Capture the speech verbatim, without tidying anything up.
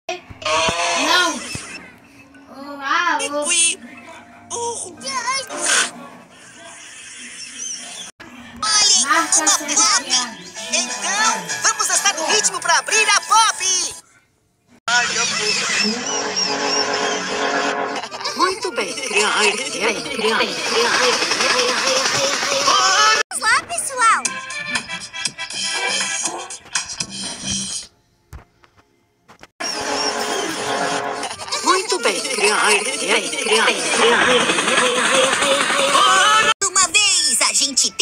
Não. Oh, ah, oh. Ui. Uh. Olhem, Marca uma sendo pop! criada. Então, vamos lançar o ritmo para abrir a pop! Ai, amor. Muito bem, criar, criar, criar, Vamos lá, pessoal! Muito bem, criar, criar, criar, criar. Uma vez a gente